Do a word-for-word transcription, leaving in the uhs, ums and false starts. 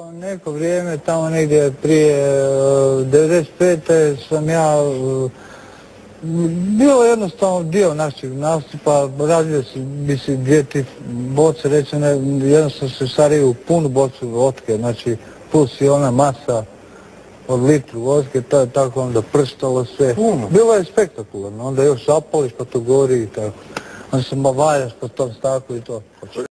Neko vrijeme, tamo negdje prije devedeset pete sam ja, bilo jednostavno dio našeg nastupa, razvio bi se dvije ti boce, recimo jednostavno se sariju punu bocu vodke, znači plus i ona masa od litru vodke, to je tako onda prštalo sve. Bilo je spektakularno, onda još zapališ pa to gori i tako. Onda se valjaš po tom staklu i to.